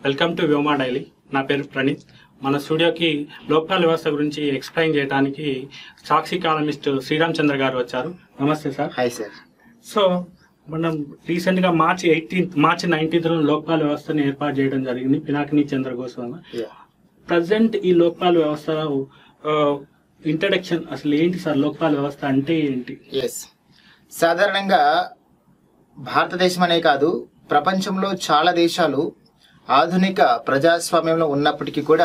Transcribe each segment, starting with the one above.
Welcome to Vyoma daily. నా పేరు ప్రణీత్. మన స్టూడియోకి లోక్పాల్ వ్యవస్థ గురించి ఎక్స్ప్లెయిన్ చేయడానికి సాక్షి కాలమిస్ట్ శ్రీరామ్ చంద్ర గారు వచ్చారు. నమస్తే సార్. Hi sir. సో మనం రీసెంట్గా మార్చి 19th లోక్పాల్ వ్యవస్థని ఏర్పాటు చేయడం జరిగింది పినాకిని చంద్ర గోస్వామి. ప్రజెంట్ ఈ లోక్పాల్ వ్యవస్థ ఇంట్రడక్షన్ అసలు ఏంటి సార్? లోక్పాల్ వ్యవస్థ అంటే ఏంటి? సాధారణంగా భారతదేశం అనే కాదు, ప్రపంచంలో చాలా దేశాలు ఆధునిక ప్రజాస్వామ్యంలో ఉన్నప్పటికీ కూడా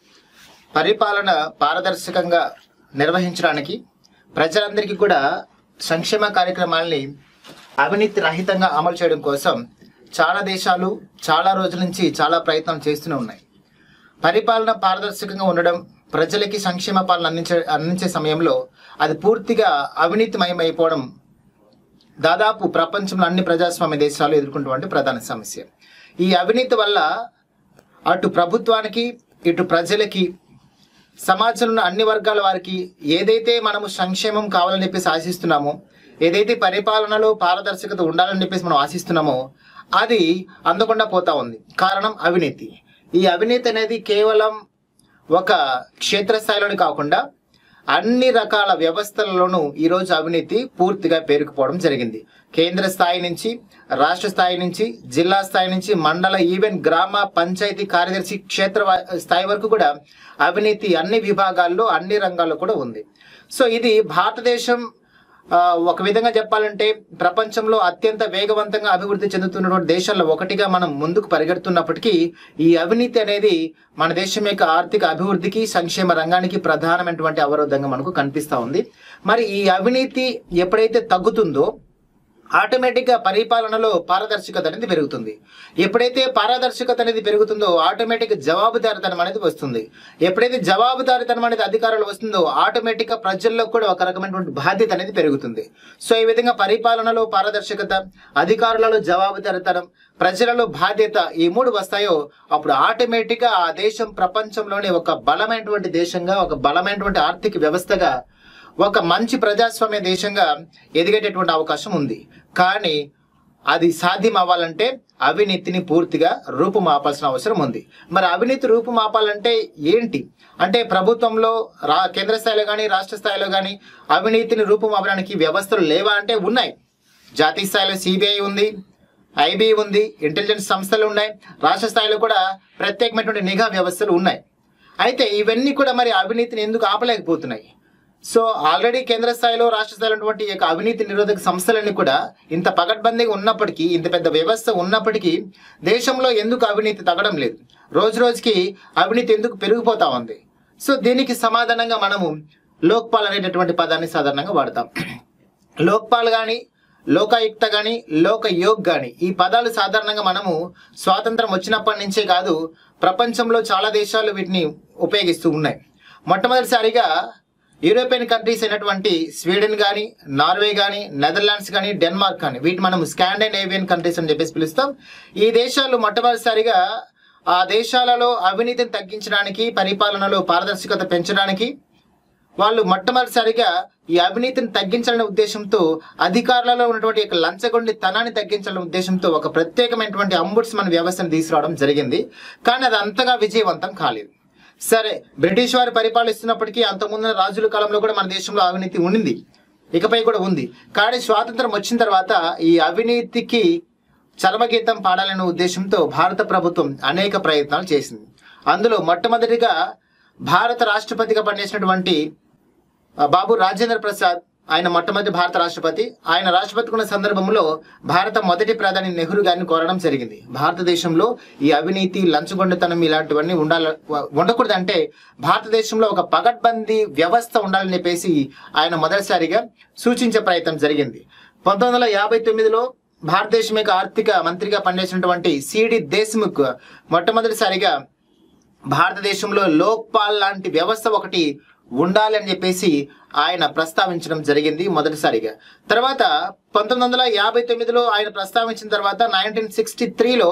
పరిపాలన పారదర్శకంగా నిర్వహించడానికి, ప్రజలందరికీ కూడా సంక్షేమ కార్యక్రమాలని అవినీతి రహితంగా అమలు చేయడం కోసం చాలా దేశాలు చాలా రోజుల నుంచి చాలా ప్రయత్నాలు చేస్తూనే ఉన్నాయి. పరిపాలన పారదర్శకంగా ఉండడం, ప్రజలకి సంక్షేమ పాలన అందించే సమయంలో అది పూర్తిగా అవినీతిమయం అయిపోవడం దాదాపు ప్రపంచంలో అన్ని ప్రజాస్వామ్య దేశాలు ఎదుర్కొంటున్న ప్రధాన సమస్య. ఈ అవినీతి వల్ల అటు ప్రభుత్వానికి ఇటు ప్రజలకి సమాజంలో అన్ని వర్గాల వారికి ఏదైతే మనము సంక్షేమం కావాలని చెప్పేసి ఆశిస్తున్నామో, ఏదైతే పరిపాలనలో పారదర్శకత ఉండాలని చెప్పేసి మనం ఆశిస్తున్నామో అది అందకుండా పోతా ఉంది. కారణం అవినీతి. ఈ అవినీతి అనేది కేవలం ఒక క్షేత్రస్థాయిలోనే కాకుండా అన్ని రకాల వ్యవస్థలలోనూ ఈరోజు అవినీతి పూర్తిగా పేరుకుపోవడం జరిగింది. కేంద్ర స్థాయి నుంచి, రాష్ట్ర స్థాయి నుంచి, జిల్లా స్థాయి నుంచి, మండల, ఈవెన్ గ్రామ పంచాయతీ కార్యదర్శి క్షేత్ర స్థాయి వరకు కూడా అవినీతి అన్ని విభాగాల్లో అన్ని రంగాల్లో కూడా ఉంది. సో ఇది భారతదేశం ఒక విధంగా చెప్పాలంటే ప్రపంచంలో అత్యంత వేగవంతంగా అభివృద్ధి చెందుతున్నటువంటి దేశాల్లో ఒకటిగా మనం ముందుకు పరిగెడుతున్నప్పటికీ ఈ అవినీతి అనేది మన దేశం యొక్క ఆర్థిక అభివృద్ధికి, సంక్షేమ రంగానికి ప్రధానమైనటువంటి అవరోధంగా మనకు కనిపిస్తూ ఉంది. మరి ఈ అవినీతి ఎప్పుడైతే తగ్గుతుందో ఆటోమేటిక్గా పరిపాలనలో పారదర్శకత అనేది పెరుగుతుంది. ఎప్పుడైతే పారదర్శకత అనేది పెరుగుతుందో ఆటోమేటిక్గా జవాబుదారితనం అనేది వస్తుంది. ఎప్పుడైతే జవాబుదారితనం అనేది అధికారులు వస్తుందో ఆటోమేటిక్గా ప్రజల్లో కూడా ఒక రకమైనటువంటి బాధ్యత అనేది పెరుగుతుంది. సో ఈ విధంగా పరిపాలనలో పారదర్శకత, అధికారులలో జవాబుదారితనం, ప్రజలలో బాధ్యత, ఈ మూడు వస్తాయో అప్పుడు ఆటోమేటిక్గా ఆ దేశం ప్రపంచంలోనే ఒక బలమైనటువంటి దేశంగా, ఒక బలమైనటువంటి ఆర్థిక వ్యవస్థగా, ఒక మంచి ప్రజాస్వామ్య దేశంగా ఎదిగేటటువంటి అవకాశం ఉంది. కానీ అది సాధ్యం అవ్వాలంటే అవినీతిని పూర్తిగా రూపుమాపాల్సిన అవసరం ఉంది. మరి అవినీతి రూపుమాపాలంటే ఏంటి అంటే ప్రభుత్వంలో కేంద్ర స్థాయిలో కానీ రాష్ట్ర స్థాయిలో కానీ అవినీతిని రూపుమాపడానికి వ్యవస్థలు లేవా అంటే ఉన్నాయి. జాతీయ స్థాయిలో సిబిఐ ఉంది, ఐబీ ఉంది, ఇంటెలిజెన్స్ సంస్థలు ఉన్నాయి, రాష్ట్ర స్థాయిలో కూడా ప్రత్యేకమైనటువంటి నిఘా వ్యవస్థలు ఉన్నాయి. అయితే ఇవన్నీ కూడా మరి అవినీతిని ఎందుకు ఆపలేకపోతున్నాయి? సో ఆల్రెడీ కేంద్ర స్థాయిలో రాష్ట్ర స్థాయిలో ఉన్నటువంటి ఈ యొక్క అవినీతి నిరోధక సంస్థలన్నీ కూడా ఇంత పకడ్బందీగా ఉన్నప్పటికీ, ఇంత పెద్ద వ్యవస్థ ఉన్నప్పటికీ దేశంలో ఎందుకు అవినీతి తగ్గడం లేదు? రోజు రోజుకి అవినీతి ఎందుకు పెరిగిపోతా ఉంది? సో దీనికి సమాధానంగా మనము లోక్పాల్ అనేటటువంటి పదాన్ని సాధారణంగా వాడతాం. లోక్పాల్ కానీ, లోకాయుక్త కానీ, లోకయోగ్ కానీ ఈ పదాలు సాధారణంగా మనము స్వాతంత్రం వచ్చినప్పటి నుంచే కాదు, ప్రపంచంలో చాలా దేశాలు వీటిని ఉపయోగిస్తూ ఉన్నాయి. మొట్టమొదటిసారిగా యూరోపియన్ కంట్రీస్ అయినటువంటి స్వీడన్ కానీ, నార్వే కానీ, నెదర్లాండ్స్ కానీ, డెన్మార్క్ కానీ, వీటి మనం స్కాండినేవియన్ కంట్రీస్ అని చెప్పేసి పిలుస్తాం. ఈ దేశాలు మొట్టమొదటిసారిగా ఆ దేశాలలో అవినీతిని తగ్గించడానికి, పరిపాలనలో పారదర్శకత పెంచడానికి వాళ్ళు మొట్టమొదటిసారిగా ఈ అవినీతిని తగ్గించాలనే ఉద్దేశంతో, అధికారులలో ఉన్నటువంటి లంచగొండితనాన్ని తగ్గించాలనే ఉద్దేశంతో ఒక ప్రత్యేకమైనటువంటి అంబుడ్స్మన్ వ్యవస్థను తీసుకురావడం జరిగింది. కానీ అది అంతగా విజయవంతం కాలేదు. సరే, బ్రిటిష్ వారు పరిపాలిస్తున్నప్పటికీ అంతకుముందు రాజుల కాలంలో కూడా మన దేశంలో అవినీతి ఉండింది, ఇకపై కూడా ఉంది. కానీ స్వాతంత్రం వచ్చిన తర్వాత ఈ అవినీతికి చరమగీతం పాడాలనే ఉద్దేశంతో భారత ప్రభుత్వం అనేక ప్రయత్నాలు చేసింది. అందులో మొట్టమొదటిగా భారత రాష్ట్రపతిగా పనిచేసినటువంటి బాబు రాజేంద్ర ప్రసాద్, ఆయన మొట్టమొదటి భారత రాష్ట్రపతి. ఆయన రాష్ట్రపతి ఉన్న సందర్భంలో భారత మొదటి ప్రధాని నెహ్రూ గారిని కోరడం జరిగింది. భారతదేశంలో ఈ అవినీతి, లంచగొండితనం ఇలాంటివన్నీ ఉండకూడదంటే భారతదేశంలో ఒక పకడ్బందీ వ్యవస్థ ఉండాలని చెప్పేసి ఆయన మొదటిసారిగా సూచించే ప్రయత్నం జరిగింది. 1959లో భారతదేశం యొక్క ఆర్థిక మంత్రిగా పనిచేసినటువంటి సిడి దేశ్ముఖ్ మొట్టమొదటిసారిగా భారతదేశంలో లోక్పాల్ లాంటి వ్యవస్థ ఒకటి ఉండాలి అని చెప్పేసి ఆయన ప్రస్తావించడం జరిగింది మొదటిసారిగా. తర్వాత 1959లో ఆయన ప్రస్తావించిన తర్వాత 1963లో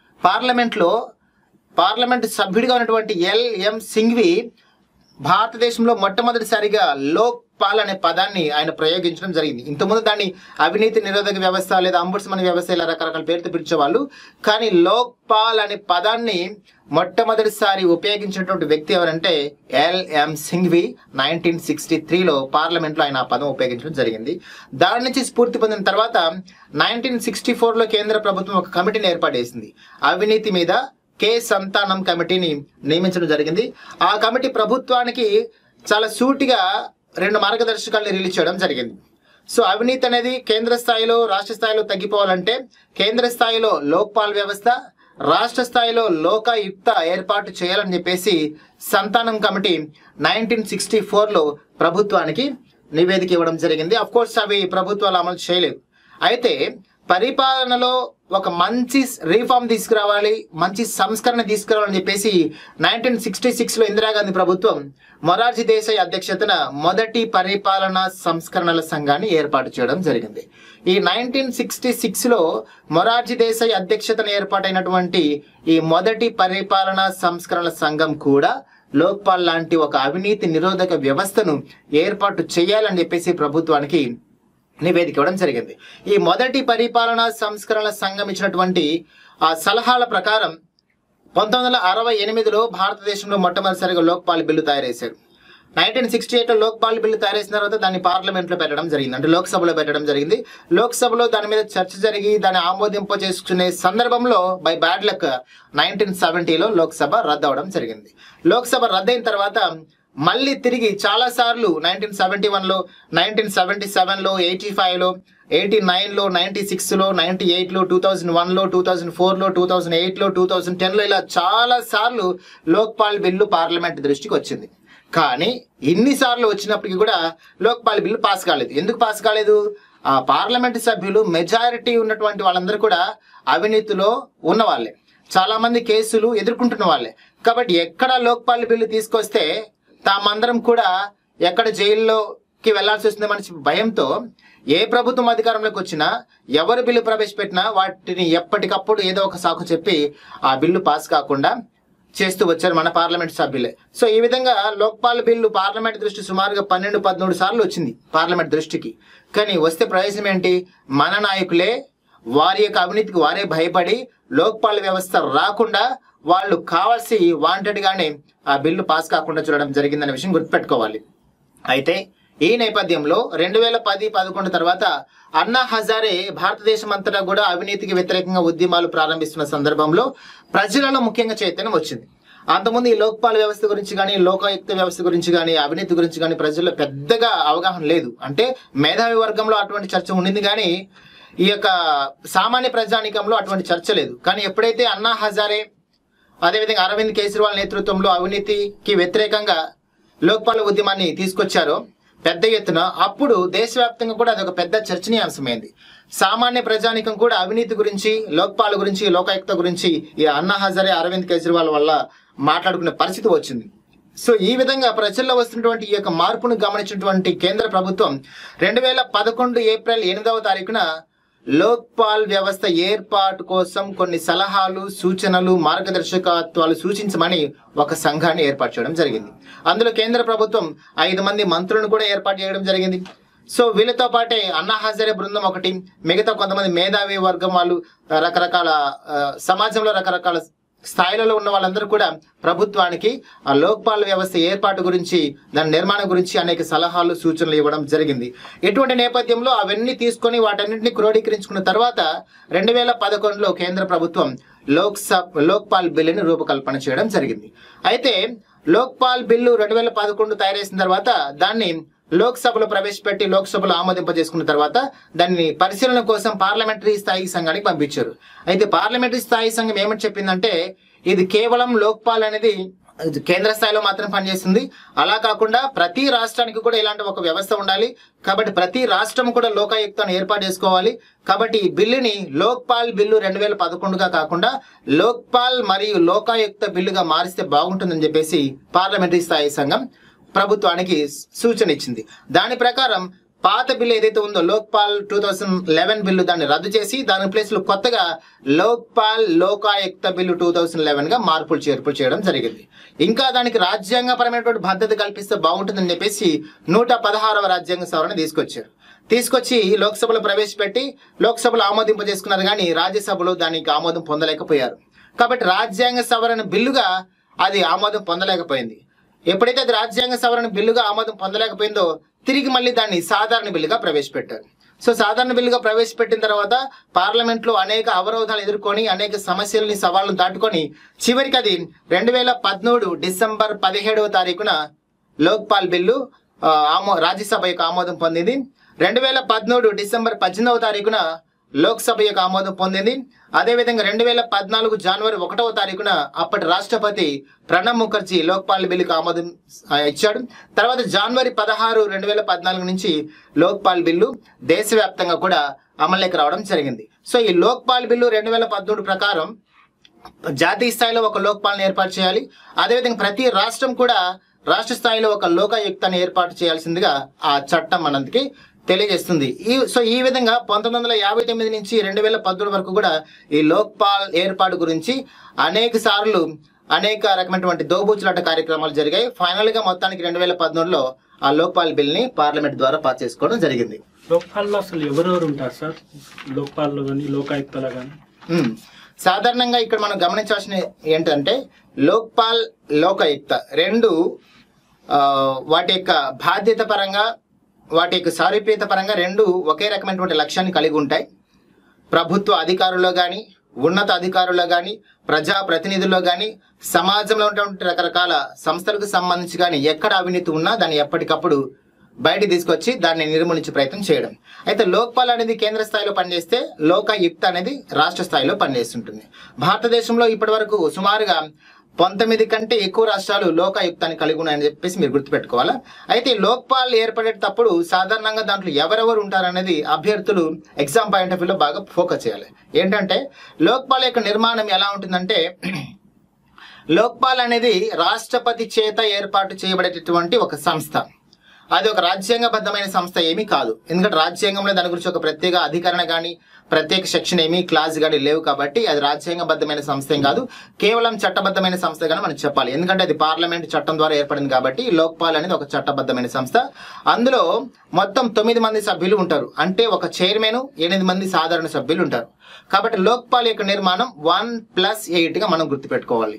పార్లమెంట్ సభ్యుడిగా ఉన్నటువంటి ఎల్ఎం సింఘ్వి భారతదేశంలో మొట్టమొదటిసారిగా లోక్ లోక్పాల్ అనే పదాన్ని ఆయన ప్రయోగించడం జరిగింది. ఇంతకుముందు దాన్ని అవినీతి నిరోధక వ్యవస్థ లేదా అంబుడ్స్మన్ వ్యవస్థ ఇలా రకరకాల పేరుతో పిలిచేవాళ్ళు. కానీ లోక్పాల్ అనే పదాన్ని మొట్టమొదటిసారి ఉపయోగించినటువంటి వ్యక్తి ఎవరంటే ఎల్ఎం సింఘ్వి 1963లో పార్లమెంట్లో ఆయన ఆ పదం ఉపయోగించడం జరిగింది. దాని నుంచి స్ఫూర్తి పొందిన తర్వాత 1964లో కేంద్ర ప్రభుత్వం ఒక కమిటీని ఏర్పాటు చేసింది. అవినీతి మీద కే సంతానం కమిటీని నియమించడం జరిగింది. ఆ కమిటీ ప్రభుత్వానికి చాలా సూటిగా 2 మార్గదర్శకాలను రిలీజ్ చేయడం జరిగింది. సో అవినీతి అనేది కేంద్ర స్థాయిలో రాష్ట్ర స్థాయిలో తగ్గిపోవాలంటే కేంద్ర స్థాయిలో లోక్పాల్ వ్యవస్థ, రాష్ట్ర స్థాయిలో లోకాయుక్త ఏర్పాటు చేయాలని చెప్పేసి సంతానం కమిటీ 1964లో ప్రభుత్వానికి నివేదిక ఇవ్వడం జరిగింది. అఫ్ కోర్స్ అవి ప్రభుత్వాలు అమలు చేయలేవు. అయితే పరిపాలనలో ఒక మంచి రీఫార్మ్ తీసుకురావాలి, మంచి సంస్కరణ తీసుకురావాలని చెప్పేసి 1966లో ఇందిరాగాంధీ ప్రభుత్వం మొరార్జీ దేశాయ్ అధ్యక్షతన మొదటి పరిపాలనా సంస్కరణల సంఘాన్ని ఏర్పాటు చేయడం జరిగింది. ఈ 1966లో మొరార్జీ దేశాయ్ అధ్యక్షతన ఏర్పాటైనటువంటి ఈ మొదటి పరిపాలనా సంస్కరణల సంఘం కూడా లోక్పాల్ లాంటి ఒక అవినీతి నిరోధక వ్యవస్థను ఏర్పాటు చేయాలని చెప్పేసి ప్రభుత్వానికి నివేదిక ఇవ్వడం జరిగింది. ఈ మొదటి పరిపాలనా సంస్కరణల సంఘం ఇచ్చినటువంటి ఆ సలహాల ప్రకారం 1968లో భారతదేశంలో మొట్టమొదటిసారిగా లోక్పాల్ బిల్లు తయారు చేశారు. 1968లో లోక్పాల్ బిల్లు తయారు చేసిన తర్వాత దాన్ని పార్లమెంట్లో పెట్టడం జరిగింది, అంటే లోక్సభలో పెట్టడం జరిగింది. లోక్సభలో దాని మీద చర్చ జరిగి దాన్ని ఆమోదింప చేసుకునే సందర్భంలో బై బ్యాడ్ లక్ 1970లో లోక్సభ రద్దు అవడం జరిగింది. లోక్సభ రద్దయిన తర్వాత మళ్ళీ తిరిగి చాలా సార్లు 1971లో, 1977లో, 85లో, 89లో, 96లో, 98లో, 2001లో, 2004లో, 2008లో, 2010లో ఇలా చాలా సార్లు లోక్పాల్ బిల్లు పార్లమెంట్ దృష్టికి వచ్చింది. కానీ ఇన్నిసార్లు వచ్చినప్పటికీ కూడా లోక్పాల్ బిల్లు పాస్ కాలేదు. ఎందుకు పాస్ కాలేదు? ఆ పార్లమెంట్ సభ్యులు మెజారిటీ ఉన్నటువంటి వాళ్ళందరూ కూడా అవినీతిలో ఉన్న వాళ్ళే, చాలా మంది కేసులు ఎదుర్కొంటున్న వాళ్ళే. కాబట్టి ఎక్కడ లోక్పాల్ బిల్లు తీసుకొస్తే తామందరం కూడా ఎక్కడ జైల్లోకి వెళ్లాల్సి వస్తుందని భయంతో ఏ ప్రభుత్వం అధికారంలోకి వచ్చినా ఎవరు బిల్లు ప్రవేశపెట్టినా వాటిని ఎప్పటికప్పుడు ఏదో ఒక సాకు చెప్పి ఆ బిల్లు పాస్ కాకుండా చేస్తూ వచ్చారు మన పార్లమెంట్ సభ్యులే. సో ఈ విధంగా లోక్పాల్ బిల్లు పార్లమెంట్ దృష్టి సుమారుగా 12-13 సార్లు వచ్చింది పార్లమెంట్ దృష్టికి. కానీ వస్తే ప్రయోజనం ఏంటి? మన నాయకులే వారి యొక్క అవినీతికి వారే భయపడి లోక్పాల్ వ్యవస్థ రాకుండా వాళ్ళు కావాల్సి వాంటెడ్ గానే ఆ బిల్లు పాస్ కాకుండా చూడడం జరిగిందనే విషయం గుర్తుపెట్టుకోవాలి. అయితే ఈ నేపథ్యంలో 2010-11 తర్వాత అన్నా హజారే భారతదేశం అంతటా కూడా అవినీతికి వ్యతిరేకంగా ఉద్యమాలు ప్రారంభిస్తున్న సందర్భంలో ప్రజలలో ముఖ్యంగా చైతన్యం వచ్చింది. అంతకుముందు ఈ లోక్పాల్ వ్యవస్థ గురించి కానీ, లోకాయుక్త వ్యవస్థ గురించి కానీ, అవినీతి గురించి కానీ ప్రజల్లో పెద్దగా అవగాహన లేదు. అంటే మేధావి వర్గంలో అటువంటి చర్చ ఉండింది కానీ ఈ యొక్క సామాన్య ప్రజానీకంలో అటువంటి చర్చ లేదు. కానీ ఎప్పుడైతే అన్నా హజారే అదేవిధంగా అరవింద్ కేజ్రీవాల్ నేతృత్వంలో అవినీతికి వ్యతిరేకంగా లోక్పాల్ ఉద్యమాన్ని తీసుకొచ్చారో పెద్ద ఎత్తున, అప్పుడు దేశవ్యాప్తంగా కూడా అదొక పెద్ద చర్చనీయాంశమైంది. సామాన్య ప్రజానికం కూడా అవినీతి గురించి, లోక్పాల్ గురించి, లోకాయుక్త గురించి ఈ అన్నా హజారే, అరవింద్ కేజ్రీవాల్ వల్ల మాట్లాడుకునే పరిస్థితి వచ్చింది. సో ఈ విధంగా ప్రజల్లో వస్తున్నటువంటి ఈ యొక్క మార్పును గమనించినటువంటి కేంద్ర ప్రభుత్వం 2011 ఏప్రిల్ 8వ తారీఖున లోక్పాల్ వ్యవస్థ ఏర్పాటు కోసం కొన్ని సలహాలు, సూచనలు, మార్గదర్శకత్వాలు సూచించమని ఒక సంఘాన్ని ఏర్పాటు చేయడం జరిగింది. అందులో కేంద్ర ప్రభుత్వం 5 మంది మంత్రులను కూడా ఏర్పాటు చేయడం జరిగింది. సో వీళ్ళతో పాటే అన్నా హజారే బృందం ఒకటి, మిగతా కొంతమంది మేధావి వర్గం వాళ్ళు, రకరకాల సమాజంలో రకరకాల స్థాయిలలో ఉన్న వాళ్ళందరూ కూడా ప్రభుత్వానికి ఆ లోక్పాల్ వ్యవస్థ ఏర్పాటు గురించి, దాని నిర్మాణం గురించి అనేక సలహాలు, సూచనలు ఇవ్వడం జరిగింది. ఎటువంటి నేపథ్యంలో అవన్నీ తీసుకొని వాటన్నింటినీ క్రోడీకరించుకున్న తర్వాత 2011లో కేంద్ర ప్రభుత్వం లోక్పాల్ బిల్లుని రూపకల్పన చేయడం జరిగింది. అయితే లోక్పాల్ బిల్లు 2011 తయారు చేసిన తర్వాత దాన్ని లోక్సభలో ప్రవేశపెట్టి లోక్సభలో ఆమోదింపజేసుకున్న తర్వాత దాన్ని పరిశీలన కోసం పార్లమెంటరీ స్థాయి సంఘానికి పంపించారు. అయితే పార్లమెంటరీ స్థాయి సంఘం ఏమని చెప్పిందంటే ఇది కేవలం లోక్పాల్ అనేది కేంద్ర స్థాయిలో మాత్రం పనిచేస్తుంది, అలా కాకుండా ప్రతి రాష్ట్రానికి కూడా ఇలాంటి ఒక వ్యవస్థ ఉండాలి, కాబట్టి ప్రతి రాష్ట్రం కూడా లోకాయుక్తను ఏర్పాటు చేసుకోవాలి, కాబట్టి ఈ బిల్లుని లోక్పాల్ బిల్లు 2011గా కాకుండా లోక్పాల్ మరియు లోకాయుక్త బిల్లుగా మారిస్తే బాగుంటుందని చెప్పేసి పార్లమెంటరీ స్థాయి సంఘం ప్రభుత్వానికి సూచన ఇచ్చింది. దాని ప్రకారం పాత బిల్లు ఏదైతే ఉందో లోక్పాల్ 2011 బిల్లు దాన్ని రద్దు చేసి దాని ప్లేస్ లో కొత్తగా లోక్పాల్ లోకాయుక్త బిల్లు 2011 గా మార్పులు చేర్పులు చేయడం జరిగింది. ఇంకా దానికి రాజ్యాంగపరమైనటువంటి భద్రత కల్పిస్తే బాగుంటుందని చెప్పేసి 116వ రాజ్యాంగ సవరణ తీసుకొచ్చి లోక్సభలో ప్రవేశపెట్టి లోక్సభలో ఆమోదింప చేసుకున్నారు, కానీ రాజ్యసభలో దానికి ఆమోదం పొందలేకపోయారు. కాబట్టి రాజ్యాంగ సవరణ బిల్లుగా అది ఆమోదం పొందలేకపోయింది. ఎప్పుడైతే అది రాజ్యాంగ సవరణ బిల్లుగా ఆమోదం పొందలేకపోయిందో తిరిగి మళ్ళీ దాన్ని సాధారణ బిల్లుగా ప్రవేశపెట్టారు. సో సాధారణ బిల్లుగా ప్రవేశపెట్టిన తర్వాత పార్లమెంట్లో అనేక అవరోధాలు ఎదుర్కొని అనేక సమస్యల్ని సవాళ్ళను దాటుకొని చివరికి అది 2013 డిసెంబర్ 17వ తారీఖున లోక్పాల్ బిల్లు రాజ్యసభ యొక్క ఆమోదం పొందింది. 2013 డిసెంబర్ 18వ తారీఖున లోక్సభ యొక్క ఆమోదం పొందింది. అదేవిధంగా 2014 జనవరి 1వ తారీఖున అప్పటి రాష్ట్రపతి ప్రణబ్ ముఖర్జీ లోక్పాల్ బిల్లుకు ఆమోదం ఇచ్చాడు. తర్వాత జనవరి 16, 2014 నుంచి లోక్పాల్ బిల్లు దేశవ్యాప్తంగా కూడా అమల్లోకి రావడం జరిగింది. సో ఈ లోక్పాల్ బిల్లు 2013 ప్రకారం జాతీయ స్థాయిలో ఒక లోక్పాల్ని ఏర్పాటు చేయాలి. అదేవిధంగా ప్రతి రాష్ట్రం కూడా రాష్ట్ర స్థాయిలో ఒక లోకాయుక్తాన్ని ఏర్పాటు చేయాల్సిందిగా ఆ చట్టం మనందుకి తెలియజేస్తుంది. ఈ విధంగా 1959 నుంచి 2013 వరకు కూడా ఈ లోక్పాల్ ఏర్పాటు గురించి అనేక రకమైనటువంటి దోబూచులాట కార్యక్రమాలు జరిగాయి. ఫైనల్ గా మొత్తానికి 2013లో ఆ లోక్పాల్ బిల్ ని పార్లమెంట్ ద్వారా పాస్ చేసుకోవడం జరిగింది. లోక్పాల్లో అసలు ఎవరెవరు ఉంటారు సార్? లోక్పాల్లో కానీ లోకాయుక్తలో కానీ సాధారణంగా ఇక్కడ మనం గమనించాల్సిన ఏంటంటే లోక్పాల్ లోకాయుక్త రెండు వాటి యొక్క బాధ్యత పరంగా వాటి యొక్క సారూప్యత పరంగా రెండు ఒకే రకమైనటువంటి లక్ష్యాన్ని కలిగి ఉంటాయి. ప్రభుత్వ అధికారుల్లో కానీ ఉన్నత అధికారుల్లో కానీ ప్రజాప్రతినిధుల్లో కానీ సమాజంలో ఉన్నటువంటి రకరకాల సంస్థలకు సంబంధించి కానీ ఎక్కడ అవినీతి ఉన్నా దాన్ని ఎప్పటికప్పుడు బయట తీసుకొచ్చి దాన్ని నిర్మూలించే ప్రయత్నం చేయడం. అయితే లోక్పాల్ అనేది కేంద్ర స్థాయిలో పనిచేస్తే లోకాయుక్త అనేది రాష్ట్ర స్థాయిలో పనిచేస్తుంటుంది. భారతదేశంలో ఇప్పటి వరకు సుమారుగా 19 కంటే ఎక్కువ రాష్ట్రాలు లోకాయుక్తాన్ని కలిగి ఉన్నాయని చెప్పేసి మీరు గుర్తుపెట్టుకోవాలా. అయితే లోక్పాల్ ఏర్పడేటప్పుడు సాధారణంగా దాంట్లో ఎవరెవరు ఉంటారనేది అభ్యర్థులు ఎగ్జామ్ పాయింట్ ఆఫ్ వ్యూలో బాగా ఫోకస్ చేయాలి. ఏంటంటే లోక్పాల్ యొక్క నిర్మాణం ఎలా ఉంటుందంటే లోక్పాల్ అనేది రాష్ట్రపతి చేత ఏర్పాటు చేయబడేటటువంటి ఒక సంస్థ. అది ఒక రాజ్యాంగబద్ధమైన సంస్థ ఏమీ కాదు. ఎందుకంటే రాజ్యాంగంలో దాని గురించి ఒక ప్రత్యేక అధికరణ కానీ ప్రత్యేక సెక్షన్ ఏమీ క్లాస్ కానీ లేవు. కాబట్టి అది రాజ్యాంగబద్ధమైన సంస్థ ఏం కాదు, కేవలం చట్టబద్ధమైన సంస్థ కానీ మనం చెప్పాలి. ఎందుకంటే అది పార్లమెంట్ చట్టం ద్వారా ఏర్పడింది కాబట్టి లోక్పాల్ అనేది ఒక చట్టబద్ధమైన సంస్థ. అందులో మొత్తం 9 మంది సభ్యులు ఉంటారు. అంటే ఒక చైర్మన్, 8 మంది సాధారణ సభ్యులు ఉంటారు. కాబట్టి లోక్పాల్ యొక్క నిర్మాణం 1+8 గా మనం గుర్తుపెట్టుకోవాలి.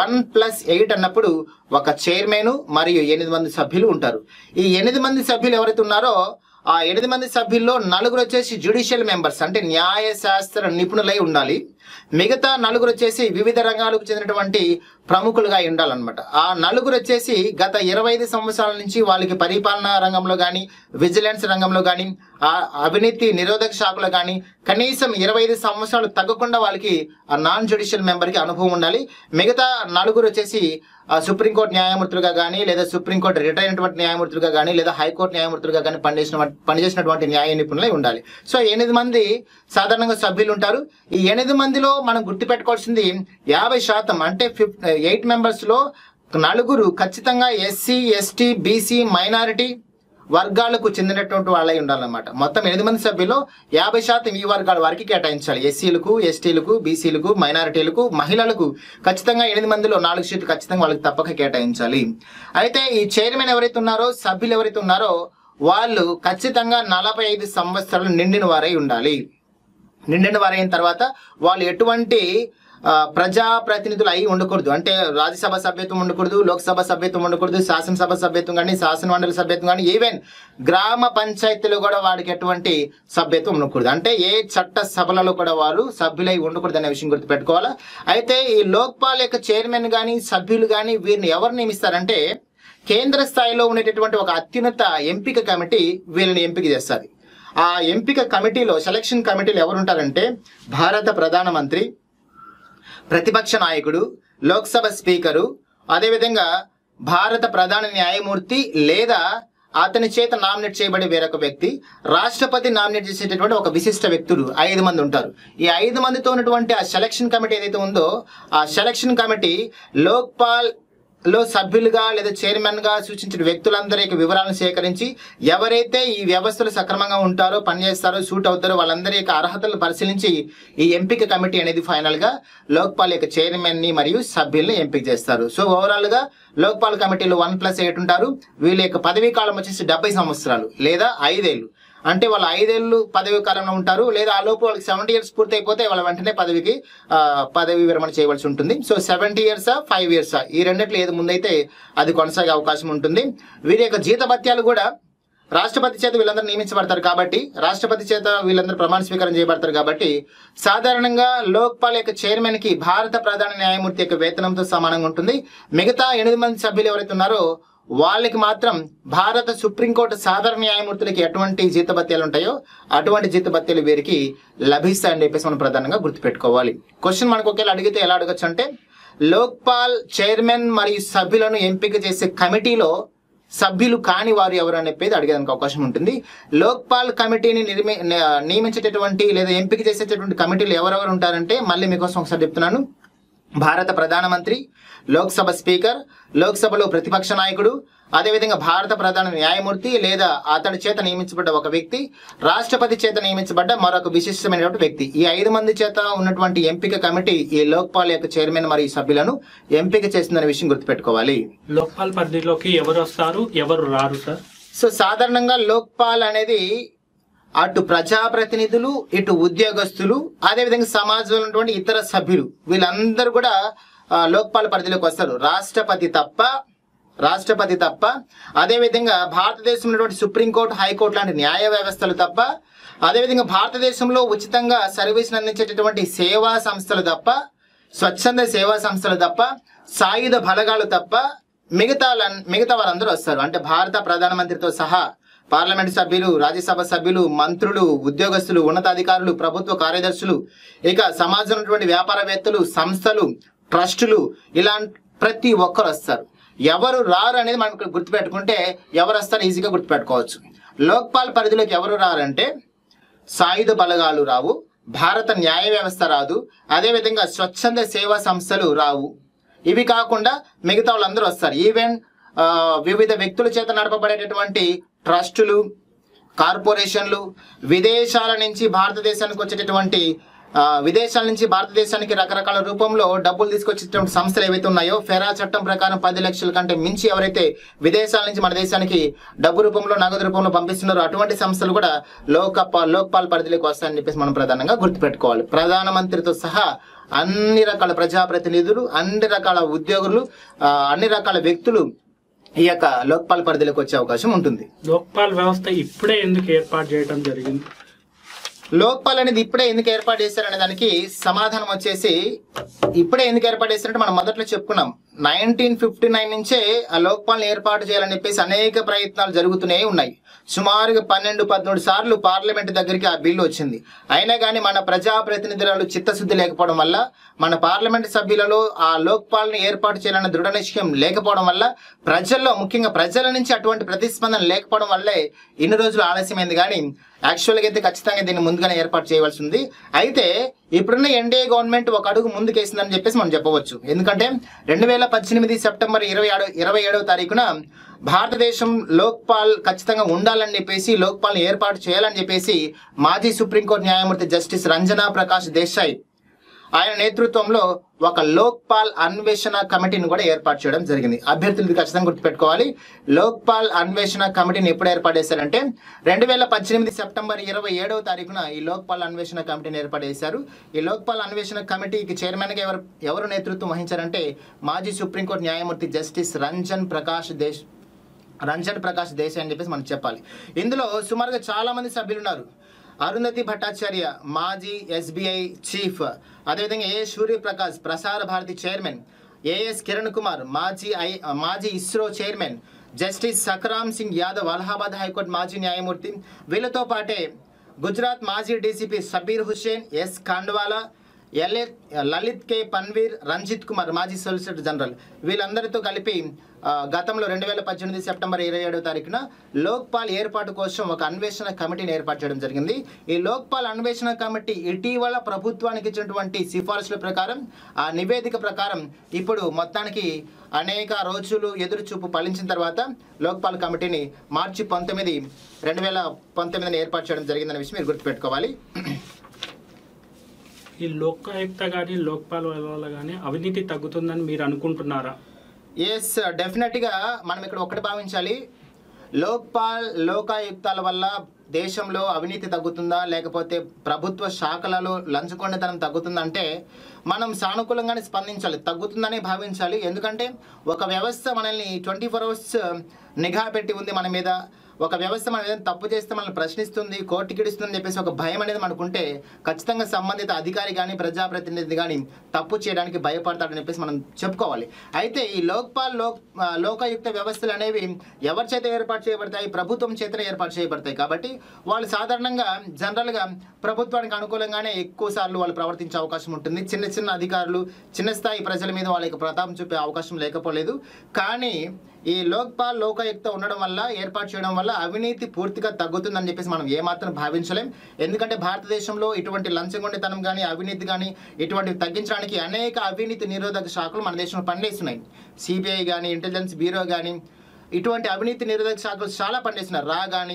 1+8 అన్నప్పుడు ఒక చైర్మన్ మరియు 8 మంది సభ్యులు ఉంటారు. ఈ 8 మంది సభ్యులు ఎవరైతే ఉన్నారో ఆ 8 మంది సభ్యుల్లో 4 వచ్చేసి జ్యుడిషియల్ మెంబర్స్ అంటే న్యాయ శాస్త్ర నిపుణులై ఉండాలి. మిగతా 4 వచ్చేసి వివిధ రంగాలకు చెందినటువంటి ప్రముఖులుగా ఉండాలన్నమాట. ఆ 4 వచ్చేసి గత 25 సంవత్సరాల నుంచి వాళ్ళకి పరిపాలనా రంగంలో కానీ విజిలెన్స్ రంగంలో కానీ అవినీతి నిరోధక శాఖలో కానీ కనీసం 25 సంవత్సరాలు తగ్గకుండా వాళ్ళకి ఆ నాన్ జ్యుడిషియల్ మెంబర్కి అనుభవం ఉండాలి. మిగతా 4 వచ్చేసి సుప్రీంకోర్టు న్యాయమూర్తులుగా కానీ లేదా సుప్రీంకోర్టు రిటైర్ అయినటువంటి న్యాయమూర్తులుగా కానీ లేదా హైకోర్టు న్యాయమూర్తులుగా కానీ పనిచేసినటువంటి న్యాయ నిపుణులై ఉండాలి. సో 8 మంది సాధారణంగా సభ్యులు ఉంటారు. ఈ 8 మందిలో మనం గుర్తుపెట్టుకోవాల్సింది 50% అంటే 8 మెంబర్స్ లో 4 ఖచ్చితంగా ఎస్సీ, ఎస్టీ, బీసీ, మైనారిటీ వర్గాలకు చెందినటువంటి వాళ్ళై ఉండాలన్నమాట. మొత్తం 8 మంది సభ్యులు 50% ఈ వర్గాల వారికి కేటాయించాలి. ఎస్సీలకు, ఎస్టీలకు, బీసీలకు, మైనారిటీలకు, మహిళలకు ఖచ్చితంగా 8 మందిలో 4 సీట్లు ఖచ్చితంగా వాళ్ళకి తప్పక కేటాయించాలి. అయితే ఈ చైర్మన్ ఎవరైతే ఉన్నారో సభ్యులు ఎవరైతే ఉన్నారో వాళ్ళు ఖచ్చితంగా 45 సంవత్సరాలు నిండిన వారై ఉండాలి. నిండిన వారైన తర్వాత వాళ్ళు ఎటువంటి ప్రజాప్రతినిధులు అయి ఉండకూడదు. అంటే రాజ్యసభ సభ్యత్వం ఉండకూడదు, లోక్సభ సభ్యత్వం ఉండకూడదు, శాసనసభ సభ్యత్వం కానీ శాసనమండలి సభ్యత్వం కానీ ఈవెన్ గ్రామ పంచాయతీలో కూడా వాడికి ఎటువంటి సభ్యత్వం ఉండకూడదు. అంటే ఏ చట్ట సభలలో కూడా వారు సభ్యులై ఉండకూడదు అనే విషయం గుర్తుపెట్టుకోవాలా. అయితే ఈ లోక్పాల్ యొక్క చైర్మన్ కానీ సభ్యులు కానీ వీరిని ఎవరు నియమిస్తారంటే కేంద్ర స్థాయిలో ఉండేటటువంటి ఒక అత్యున్నత ఎంపిక కమిటీ వీళ్ళని ఎంపిక చేస్తుంది. ఆ ఎంపిక కమిటీలో సెలక్షన్ కమిటీలో ఎవరుంటారంటే భారత ప్రధానమంత్రి, ప్రతిపక్ష నాయకుడు, లోక్సభ స్పీకరు, అదేవిధంగా భారత ప్రధాన న్యాయమూర్తి లేదా అతని చేత నామినేట్ చేయబడే వేరొక వ్యక్తి, రాష్ట్రపతి నామినేట్ చేసేటటువంటి ఒక విశిష్ట వ్యక్తులు 5 మంది ఉంటారు. ఈ 5 మందితో ఉన్నటువంటి ఆ సెలక్షన్ కమిటీ ఏదైతే ఉందో ఆ సెలక్షన్ కమిటీ లోక్పాల్ లో సభ్యులుగా లేదా చైర్మన్ గా సూచించిన వ్యక్తులందరి యొక్క వివరాలను సేకరించి ఎవరైతే ఈ వ్యవస్థలు సక్రమంగా ఉంటారో పనిచేస్తారో సూట్ అవుతారో వాళ్ళందరి యొక్క అర్హతలను పరిశీలించి ఈ ఎంపిక కమిటీ అనేది ఫైనల్ గా లోక్పాల్ యొక్క చైర్మన్ ని మరియు సభ్యుల్ని ఎంపిక చేస్తారు. సో ఓవరాల్ గా లోక్పాల్ కమిటీలో 1+8 ఉంటారు. వీళ్ళ యొక్క పదవీ కాలం వచ్చేసి 70 సంవత్సరాలు లేదా 5 ఏళ్ళు. అంటే వాళ్ళు 5 ఏళ్ళు పదవి కాలంలో ఉంటారు, లేదా ఆ లోపు వాళ్ళకి 70 years పూర్తి అయిపోతే వాళ్ళ వెంటనే పదవి విరమణ చేయవలసి ఉంటుంది. సో 70 years 5 years ఈ రెండిట్లో ఏది ముందైతే అది కొనసాగే అవకాశం ఉంటుంది. వీరి యొక్క జీతభత్యాలు కూడా రాష్ట్రపతి చేత వీళ్ళందరూ నియమించబడతారు కాబట్టి, రాష్ట్రపతి చేత వీళ్ళందరూ ప్రమాణ స్వీకారం చేయబడతారు కాబట్టి సాధారణంగా లోక్పాల్ యొక్క చైర్మన్ కి భారత ప్రధాన న్యాయమూర్తి యొక్క వేతనంతో సమానంగా ఉంటుంది. మిగతా 8 మంది సభ్యులు ఎవరైతే ఉన్నారో వాళ్ళకి మాత్రం భారత సుప్రీంకోర్టు సాధారణ న్యాయమూర్తులకి ఎటువంటి జీతభత్యాలు ఉంటాయో అటువంటి జీతభత్యాలు వీరికి లభిస్తాయని చెప్పేసి మనం ప్రధానంగా గుర్తుపెట్టుకోవాలి. క్వశ్చన్ మనకు ఒకవేళ అడిగితే ఎలా అడగచ్చు అంటే, లోక్పాల్ చైర్మన్ మరియు సభ్యులను ఎంపిక చేసే కమిటీలో సభ్యులు కాని వారు ఎవరు అని చెప్పేది అడిగేదానికి అవకాశం ఉంటుంది. లోక్పాల్ కమిటీని నియమించేటటువంటి లేదా ఎంపిక చేసేటటువంటి కమిటీలు ఎవరెవరు ఉంటారంటే మళ్ళీ మీకోసం ఒకసారి చెప్తున్నాను. భారత ప్రధానమంత్రి, లోక్సభ స్పీకర్, లోక్సభలో ప్రతిపక్ష నాయకుడు, అదేవిధంగా భారత ప్రధాన న్యాయమూర్తి లేదా అతడి చేత నియమించబడ్డ ఒక వ్యక్తి, రాష్ట్రపతి చేత నియమించబడ్డ మరొక విశిష్టమైనటువంటి వ్యక్తి. ఈ 5 మంది చేత ఉన్నటువంటి ఎంపిక కమిటీ ఈ లోక్పాల్ యొక్క చైర్మన్ మరియు సభ్యులను ఎంపిక చేస్తుందనే విషయం గుర్తుపెట్టుకోవాలి. లోక్పాల్ పరిధిలోకి ఎవరు వస్తారు, ఎవరు రారు సార్? సో సాధారణంగా లోక్పాల్ అనేది అటు ప్రజాప్రతినిధులు, ఇటు ఉద్యోగస్తులు, అదేవిధంగా సమాజంలో ఉన్నటువంటి ఇతర సభ్యులు వీళ్ళందరూ కూడా లోక్పాల్ పరిధిలోకి వస్తారు. రాష్ట్రపతి తప్ప అదేవిధంగా భారతదేశంలో ఉన్నటువంటి సుప్రీంకోర్టు, హైకోర్టు లాంటి న్యాయ వ్యవస్థలు తప్ప, అదేవిధంగా భారతదేశంలో ఉచితంగా సర్వీసులు అందించేటటువంటి సేవా సంస్థలు తప్ప, స్వచ్ఛంద సేవా సంస్థలు తప్ప, సాయుధ బలగాలు తప్ప మిగతా వారందరూ వస్తారు. అంటే భారత ప్రధానమంత్రితో సహా పార్లమెంట్ సభ్యులు, రాజ్యసభ సభ్యులు, మంత్రులు, ఉద్యోగస్తులు, ఉన్నతాధికారులు, ప్రభుత్వ కార్యదర్శులు, ఇక సమాజంలో ఉన్నటువంటి వ్యాపారవేత్తలు, సంస్థలు, ట్రస్టులు, ఇలాంటి ప్రతి ఒక్కరు వస్తారు. ఎవరు రారు అనేది మనం గుర్తుపెట్టుకుంటే ఎవరు వస్తారో ఈజీగా గుర్తుపెట్టుకోవచ్చు. లోక్పాల్ పరిధిలోకి ఎవరు రారంటే సాయుధ బలగాలు రావు, భారత న్యాయ వ్యవస్థ రాదు, అదేవిధంగా స్వచ్ఛంద సేవా సంస్థలు రావు. ఇవి కాకుండా మిగతా వాళ్ళందరూ వస్తారు. ఈవెన్ వివిధ వ్యక్తుల చేత నడపబడేటటువంటి ట్రస్టులు, కార్పొరేషన్లు, విదేశాల నుంచి భారతదేశానికి రకరకాల రూపంలో డబ్బులు తీసుకొచ్చేటువంటి సంస్థలు ఏవైతే ఉన్నాయో, ఫెరా చట్టం ప్రకారం 10 లక్షల కంటే మించి ఎవరైతే విదేశాల నుంచి మన దేశానికి డబ్బు రూపంలో, నగదు రూపంలో పంపిస్తున్నారో అటువంటి సంస్థలు కూడా లోక్పాల్ పరిధిలోకి వస్తాయని చెప్పేసి మనం ప్రధానంగా గుర్తుపెట్టుకోవాలి. ప్రధానమంత్రితో సహా అన్ని రకాల ప్రజాప్రతినిధులు, అన్ని రకాల ఉద్యోగులు, అన్ని రకాల వ్యక్తులు ఈ యొక్క లోక్పాల్ పరిధిలోకి వచ్చే అవకాశం ఉంటుంది. లోక్పాల్ వ్యవస్థ ఇప్పుడే ఎందుకు ఏర్పాటు చేయడం జరిగింది? లోక్పాల్ అనేది ఇప్పుడే ఎందుకు ఏర్పాటు చేశారనే దానికి సమాధానం వచ్చేసి, ఇప్పుడే ఎందుకు ఏర్పాటు చేశారంటే మనం మొదట్లో చెప్పుకున్నాం, 1959 నుంచే ఆ లోక్పాల్ ఏర్పాటు చేయాలని చెప్పేసి అనేక ప్రయత్నాలు జరుగుతూనే ఉన్నాయి. సుమారుగా 12-13 సార్లు పార్లమెంట్ దగ్గరికి ఆ బిల్లు వచ్చింది. అయినా కానీ మన ప్రజాప్రతినిధులలో చిత్తశుద్ధి లేకపోవడం వల్ల, మన పార్లమెంట్ సభ్యులలో ఆ లోక్పాల్ని ఏర్పాటు చేయాలన్న దృఢ నిశ్చయం లేకపోవడం వల్ల, ప్రజల్లో ముఖ్యంగా ప్రజల నుంచి అటువంటి ప్రతిస్పందన లేకపోవడం వల్లే ఇన్ని రోజులు ఆలస్యమైంది. కానీ యాక్చువల్గా అయితే ఖచ్చితంగా దీన్ని ముందుగానే ఏర్పాటు చేయవలసి ఉంది. అయితే ఇప్పుడున్న ఎన్డీఏ గవర్నమెంట్ ఒక అడుగు ముందుకేసిందని చెప్పేసి మనం చెప్పవచ్చు. ఎందుకంటే 2018 సెప్టెంబర్ 27వ తారీఖున భారతదేశం లోక్పాల్ ఖచ్చితంగా ఉండాలని చెప్పేసి, లోక్పాల్ని ఏర్పాటు చేయాలని చెప్పేసి మాజీ సుప్రీంకోర్టు న్యాయమూర్తి జస్టిస్ రంజనా ప్రకాష్ దేశాయ్ ఆయన నేతృత్వంలో ఒక లోక్పాల్ అన్వేషణ కమిటీని కూడా ఏర్పాటు చేయడం జరిగింది. అభ్యర్థులు ఖచ్చితంగా గుర్తుపెట్టుకోవాలి. లోక్పాల్ అన్వేషణ కమిటీని ఎప్పుడు ఏర్పాటు చేశారంటే 2018 సెప్టెంబర్ 27వ తారీఖున ఈ లోక్పాల్ అన్వేషణ కమిటీని ఏర్పాటు చేశారు. ఈ లోక్పాల్ అన్వేషణ కమిటీకి చైర్మన్ గా ఎవరు నేతృత్వం వహించారంటే మాజీ సుప్రీంకోర్టు న్యాయమూర్తి జస్టిస్ రంజన్ ప్రకాష్ దేశాయ్ అని చెప్పేసి మనం చెప్పాలి. ఇందులో సుమారుగా చాలా మంది సభ్యులు ఉన్నారు. అరుంధతి భట్టాచార్య మాజీ ఎస్బీఐ చీఫ్, అదేవిధంగా AS Suryaprakash Prasar Bharati chairman, AS Kiran Kumar మాజీ ISRO chairman, justice Sakaram Singh Yadav Allahabad high court మాజీ న్యాయమూర్తి. వీళ్ళతో పాటే గుజరాత్ మాజీ DCP Sabir Hussain, S Khandwala, Lalit K Panvir, Ranjit Kumar మాజీ సొలిసిటర్ జనరల్, వీళ్ళందరితో కలిపి గతంలో 2018 సెప్టెంబర్ 27వ తారీఖున లోక్పాల్ ఏర్పాటు కోసం ఒక అన్వేషణ కమిటీని ఏర్పాటు చేయడం జరిగింది. ఈ లోక్పాల్ అన్వేషణ కమిటీ ఇటీవల ప్రభుత్వానికి ఇచ్చినటువంటి సిఫార్సుల ప్రకారం, ఆ నివేదిక ప్రకారం ఇప్పుడు మొత్తానికి అనేక రోజులు ఎదురుచూపు ఫలించిన తర్వాత లోక్పాల్ కమిటీని మార్చి 19, 2019 ఏర్పాటు చేయడం జరిగిందనే విషయం మీరు గుర్తుపెట్టుకోవాలి. ఈ లోకాయుక్త కానీ లోక్పాల్ వల్ల కానీ అవినీతి తగ్గుతుందని మీరు అనుకుంటున్నారా? ఎస్, డెఫినెట్గా మనం ఇక్కడ ఒకటి భావించాలి. లోకాయుక్తాల వల్ల దేశంలో అవినీతి తగ్గుతుందా, లేకపోతే ప్రభుత్వ శాఖలలో లంచగొండితనం తగ్గుతుందంటే మనం సానుకూలంగానే స్పందించాలి, తగ్గుతుందని భావించాలి. ఎందుకంటే ఒక వ్యవస్థ మనల్ని 24 hours నిఘా పెట్టి ఉంది మన మీద. ఒక వ్యవస్థ మనం ఏదైనా తప్పు చేస్తే మనల్ని ప్రశ్నిస్తుంది, కోర్టుకిడిస్తుందని చెప్పేసి ఒక భయం అనేది మనకుంటే ఖచ్చితంగా సంబంధిత అధికారి కానీ ప్రజాప్రతినిధి కానీ తప్పు చేయడానికి భయపడతాడని చెప్పేసి మనం చెప్పుకోవాలి. అయితే ఈ లోకాయుక్త వ్యవస్థలు అనేవి ఎవరి చేత ఏర్పాటు చేయబడతాయి? ప్రభుత్వం చేతనే ఏర్పాటు చేయబడతాయి. కాబట్టి వాళ్ళు సాధారణంగా జనరల్గా ప్రభుత్వానికి అనుకూలంగానే ఎక్కువ సార్లు వాళ్ళు ప్రవర్తించే అవకాశం ఉంటుంది. చిన్న చిన్న అధికారులు, చిన్న స్థాయి ప్రజల మీద వాళ్ళకి ప్రతాపం చూపే అవకాశం లేకపోలేదు. కానీ ఈ లోకాయుక్త ఉండడం వల్ల, ఏర్పాటు చేయడం వల్ల అవినీతి పూర్తిగా తగ్గుతుందని చెప్పేసి మనం ఏమాత్రం భావించలేం. ఎందుకంటే భారతదేశంలో ఇటువంటి లంచగొండితనం కానీ, అవినీతి కానీ ఇటువంటివి తగ్గించడానికి అనేక అవినీతి నిరోధక శాఖలు మన దేశంలో పనిచేస్తున్నాయి. సిబిఐ కానీ, ఇంటెలిజెన్స్ బ్యూరో కానీ ఇటువంటి అవినీతి నిరోధక శాఖలు చాలా పనిచేస్తున్నారు. రా కానీ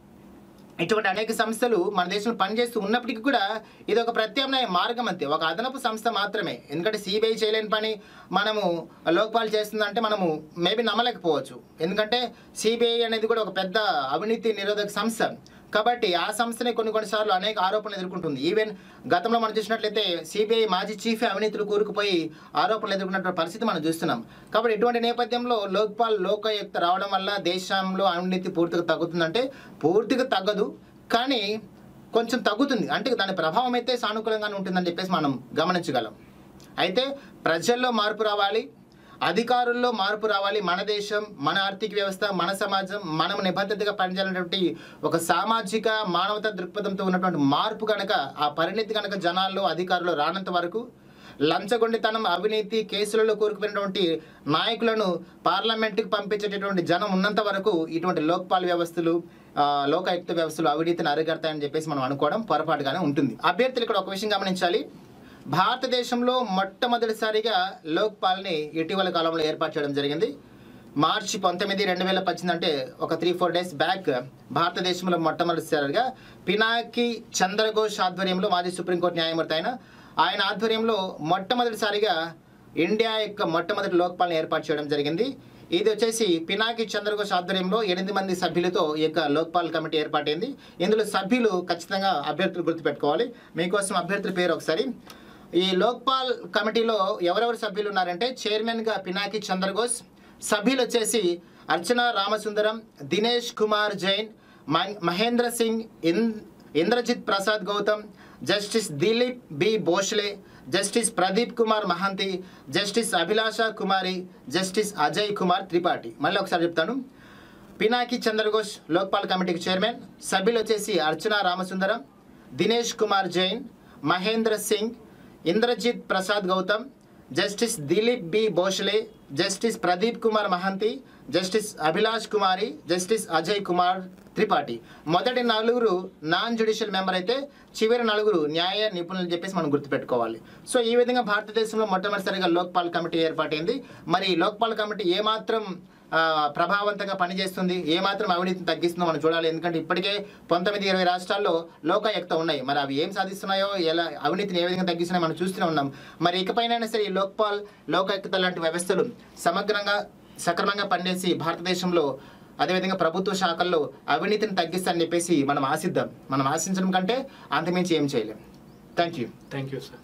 ఇటువంటి అనేక సంస్థలు మన దేశంలో పనిచేస్తూ ఉన్నప్పటికీ కూడా ఇది ఒక ప్రత్యామ్నాయ మార్గం అంతే, ఒక అదనపు సంస్థ మాత్రమే. ఎందుకంటే సిబిఐ చేయలేని పని మనము లోక్పాల్ చేస్తుందంటే మనము మేబీ నమ్మలేకపోవచ్చు. ఎందుకంటే సిబిఐ అనేది కూడా ఒక పెద్ద అవినీతి నిరోధక సంస్థ. కాబట్టి ఆ సంస్థనే కొన్నిసార్లు అనేక ఆరోపణలు ఎదుర్కొంటుంది. ఈవెన్ గతంలో మనం చూసినట్లయితే సిబిఐ మాజీ చీఫ్ అవినీతులు కూరుకుపోయి ఆరోపణలు ఎదుర్కొన్నటువంటి పరిస్థితి మనం చూస్తున్నాం. కాబట్టి ఇటువంటి నేపథ్యంలో లోకాయుక్త రావడం వల్ల దేశంలో అవినీతి పూర్తిగా తగ్గుతుందంటే పూర్తిగా తగ్గదు, కానీ కొంచెం తగ్గుతుంది. అంటే దాని ప్రభావం అయితే సానుకూలంగానే ఉంటుందని చెప్పేసి మనం గమనించగలం. అయితే ప్రజల్లో మార్పు రావాలి, అధికారుల్లో మార్పు రావాలి. మన దేశం, మన ఆర్థిక వ్యవస్థ, మన సమాజం, మనం నిబద్ధతగా పనిచేయాలనేటువంటి ఒక సామాజిక మానవతా దృక్పథంతో ఉన్నటువంటి మార్పు కనుక, ఆ పరిణితి కనుక జనాల్లో, అధికారులు రానంత వరకు లంచగొండితనం, అవినీతి కేసులలో కూరుకుపోయినటువంటి నాయకులను పార్లమెంటుకు పంపించేటటువంటి జనం ఉన్నంత వరకు ఇటువంటి లోక్పాల్ వ్యవస్థలు, లోకాయుక్త వ్యవస్థలు అవినీతిని అరిగడతాయని చెప్పేసి మనం అనుకోవడం పొరపాటుగానే ఉంటుంది. అభ్యర్థులు ఇక్కడ ఒక విషయం గమనించాలి. భారతదేశంలో మొట్టమొదటిసారిగా లోక్పాల్ని ఇటీవల కాలంలో ఏర్పాటు చేయడం జరిగింది. మార్చి 19, 2018 అంటే ఒక 3-4 days బ్యాక్ భారతదేశంలో మొట్టమొదటిసారిగా పినాకి చంద్రఘోష్ ఆధ్వర్యంలో, మాజీ సుప్రీంకోర్టు న్యాయమూర్తి ఆయన ఆధ్వర్యంలో మొట్టమొదటిసారిగా ఇండియా యొక్క మొట్టమొదటి లోక్పాల్ని ఏర్పాటు చేయడం జరిగింది. ఇది వచ్చేసి పినాకి చంద్రఘోష్ ఆధ్వర్యంలో 8 మంది సభ్యులతో ఈ యొక్క లోక్పాల్ కమిటీ ఏర్పాటైంది. ఇందులో సభ్యులు ఖచ్చితంగా అభ్యర్థులు గుర్తుపెట్టుకోవాలి. మీకోసం అభ్యర్థుల పేరు ఒకసారి. ఈ లోక్పాల్ కమిటీలో ఎవరెవరు సభ్యులు ఉన్నారంటే చైర్మన్గా పినాకి చంద్రఘోష్, సభ్యులు వచ్చేసి Archana Ramasundaram, Dinesh Kumar Jain, Mahendra Singh, Indrajit Prasad Gautam, justice Dilip B Bhosale, justice Pradeep Kumar Mohanty, justice Abhilasha Kumari, justice Ajay Kumar Tripathi. మళ్ళీ ఒకసారి చెప్తాను. పినాకి చంద్రఘోష్ లోక్పాల్ కమిటీకి చైర్మన్, సభ్యులు వచ్చేసి Archana Ramasundaram, Dinesh Kumar Jain, Mahendra Singh, Indrajit Prasad Gautam, justice Dilip B Bhosale, justice Pradeep Kumar Mohanty, justice Abhilash Kumari, justice Ajay Kumar Tripathi. మొదటి 4 నాన్ జ్యుడిషియల్ మెంబర్ అయితే చివరి 4 న్యాయ నిపుణులు చెప్పేసి మనం గుర్తుపెట్టుకోవాలి. సో ఈ విధంగా భారతదేశంలో మొట్టమొదటిసారిగా లోక్పాల్ కమిటీ ఏర్పాటైంది. మరి లోక్పాల్ కమిటీ ఏమాత్రం ప్రభావవంతంగా పనిచేస్తుంది, ఏమాత్రం అవినీతిని తగ్గిస్తుందో మనం చూడాలి. ఎందుకంటే ఇప్పటికే 19-20 రాష్ట్రాల్లో లోకాయుక్త ఉన్నాయి. మరి అవి ఏం సాధిస్తున్నాయో, ఎలా అవినీతిని ఏ విధంగా తగ్గిస్తున్నాయో మనం చూస్తూనే ఉన్నాం. మరి ఇకపైనైనా సరే ఈ లోకాయుక్త లాంటి వ్యవస్థలు సమగ్రంగా సక్రమంగా పనిచేసి భారతదేశంలో అదేవిధంగా ప్రభుత్వ శాఖల్లో అవినీతిని తగ్గిస్తారని చెప్పేసి మనం ఆశిద్దాం. మనం ఆశించడం కంటే అంతమించి ఏం చేయలేం. Thank you sir.